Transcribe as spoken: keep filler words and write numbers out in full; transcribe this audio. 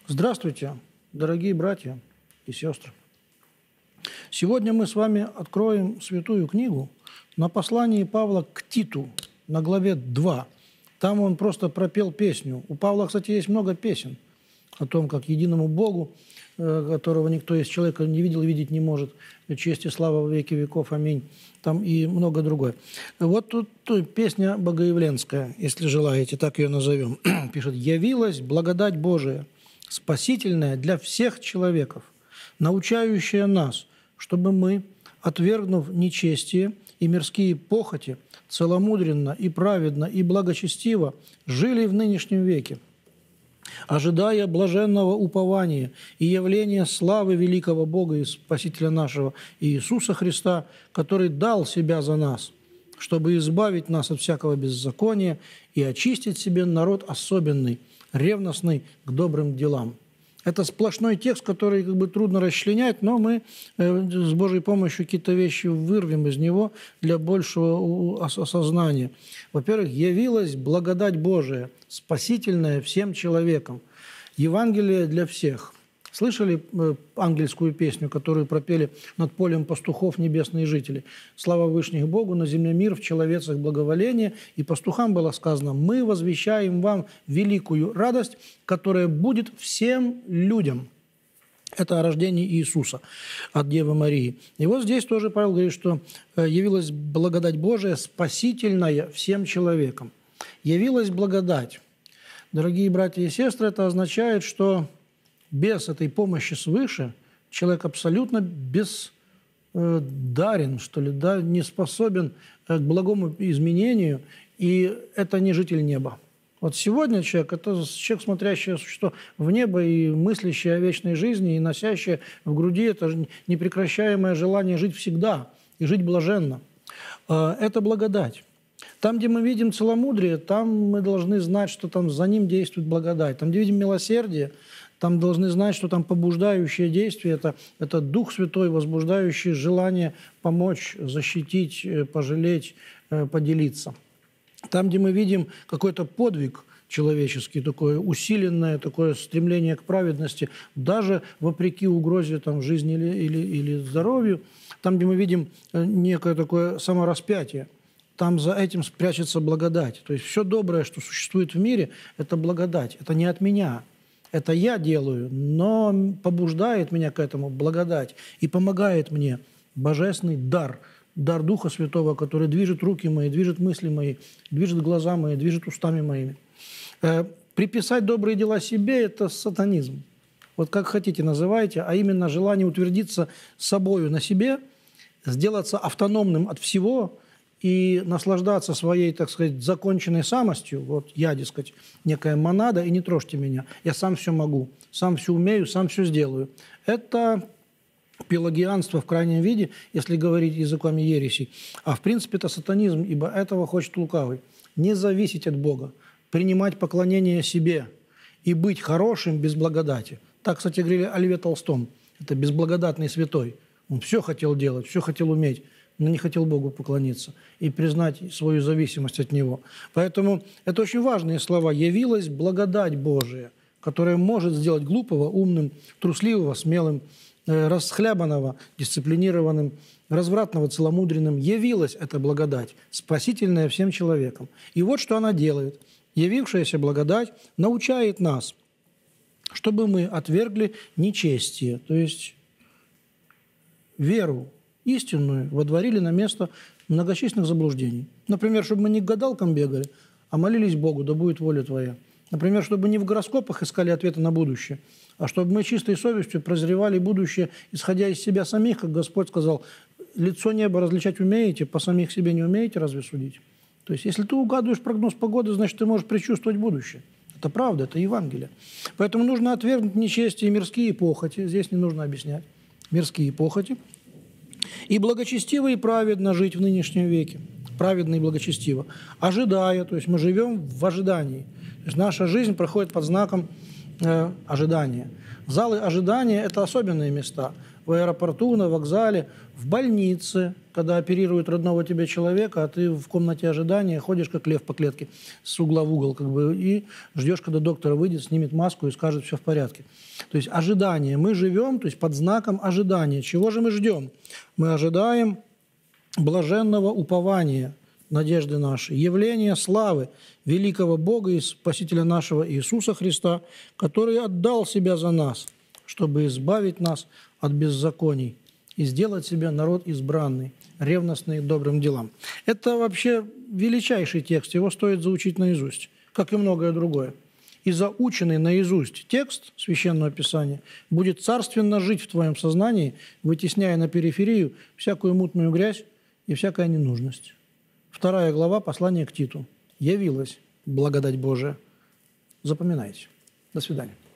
Здравствуйте, дорогие братья и сестры. Сегодня мы с вами откроем святую книгу на послании Павла к Титу, на главе два. Там он просто пропел песню. У Павла, кстати, есть много песен о том, как единому Богу, которого никто из человека не видел и видеть не может, честь и слава во веки веков, аминь. Там и много другое. Вот тут, тут песня богоявленская, если желаете, так ее назовем. Пишет: «Явилась благодать Божия, спасительная для всех человеков, научающая нас, чтобы мы, отвергнув нечестие и мирские похоти, целомудренно и праведно и благочестиво жили в нынешнем веке, ожидая блаженного упования и явления славы великого Бога и Спасителя нашего Иисуса Христа, который дал Себя за нас, чтобы избавить нас от всякого беззакония и очистить себе народ особенный, ревностный к добрым делам». Это сплошной текст, который как бы трудно расчленять, но мы э, с Божьей помощью какие-то вещи вырвем из него для большего осознания. Во-первых, явилась благодать Божия, спасительная всем человекам. Евангелие для всех. Слышали э, ангельскую песню, которую пропели над полем пастухов небесные жители? «Слава Вышних Богу, на земле мир, в человецах благоволение». И пастухам было сказано: «Мы возвещаем вам великую радость, которая будет всем людям». Это о рождении Иисуса от Девы Марии. И вот здесь тоже Павел говорит, что явилась благодать Божия, спасительная всем человекам. Явилась благодать. Дорогие братья и сестры, это означает, что без этой помощи свыше человек абсолютно бездарен, что ли, да, не способен к благому изменению, и это не житель неба. Вот сегодня человек – это человек, смотрящее существо в небо и мыслящее о вечной жизни, и носящее в груди это непрекращаемое желание жить всегда и жить блаженно. Это благодать. Там, где мы видим целомудрие, там мы должны знать, что там за ним действует благодать. Там, где видим милосердие, там должны знать, что там побуждающее действие это, – это Дух Святой, возбуждающий желание помочь, защитить, пожалеть, поделиться. Там, где мы видим какой-то подвиг человеческий, такое усиленное такое стремление к праведности, даже вопреки угрозе там, жизни или, или, или здоровью, там, где мы видим некое такое самораспятие, там за этим спрячется благодать. То есть все доброе, что существует в мире, это благодать, это не от меня. Это я делаю, но побуждает меня к этому благодать и помогает мне божественный дар, дар Духа Святого, который движет руки мои, движет мысли мои, движет глаза мои, движет устами моими. Э, приписать добрые дела себе – это сатанизм. Вот как хотите называйте, а именно желание утвердиться собою на себе, сделаться автономным от всего и наслаждаться своей, так сказать, законченной самостью. Вот я, дескать, некая монада, и не трожьте меня. Я сам все могу, сам все умею, сам все сделаю. Это пелагианство в крайнем виде, если говорить языками ересей. А в принципе это сатанизм, ибо этого хочет лукавый. Не зависеть от Бога, принимать поклонение себе и быть хорошим без благодати. Так, кстати, говорили о Льве Толстом. Это безблагодатный святой. Он все хотел делать, все хотел уметь, но не хотел Богу поклониться и признать свою зависимость от Него. Поэтому это очень важные слова. «Явилась благодать Божия», которая может сделать глупого умным, трусливого смелым, расхлябанного дисциплинированным, развратного целомудренным. Явилась эта благодать, спасительная всем человекам. И вот что она делает. Явившаяся благодать научает нас, чтобы мы отвергли нечестие, то есть веру истинную водворили на место многочисленных заблуждений. Например, чтобы мы не к гадалкам бегали, а молились Богу: да будет воля Твоя. Например, чтобы не в гороскопах искали ответы на будущее, а чтобы мы чистой совестью прозревали будущее, исходя из себя самих, как Господь сказал: лицо неба различать умеете, по самих себе не умеете разве судить? То есть, если ты угадываешь прогноз погоды, значит, ты можешь предчувствовать будущее. Это правда, это Евангелие. Поэтому нужно отвергнуть нечестие и мирские похоти. Здесь не нужно объяснять. Мирские похоти. И благочестиво и праведно жить в нынешнем веке. Праведно и благочестиво. Ожидая, то есть мы живем в ожидании. То есть наша жизнь проходит под знаком э, ожидания. Залы ожидания – это особенные места. В аэропорту, на вокзале, в больнице, когда оперируют родного тебе человека, а ты в комнате ожидания ходишь, как лев по клетке, с угла в угол, как бы, и ждешь, когда доктор выйдет, снимет маску и скажет, все в порядке. То есть ожидание. Мы живем, то есть под знаком ожидания. Чего же мы ждем? Мы ожидаем блаженного упования, надежды нашей, явления славы великого Бога и Спасителя нашего Иисуса Христа, который отдал себя за нас, чтобы избавить нас от беззаконий и сделать себя народ избранный, ревностный к добрым делам. Это вообще величайший текст, его стоит заучить наизусть, как и многое другое. И заученный наизусть текст Священного Писания будет царственно жить в твоем сознании, вытесняя на периферию всякую мутную грязь и всякая ненужность. Вторая глава послания к Титу. Явилась благодать Божия. Запоминайте. До свидания.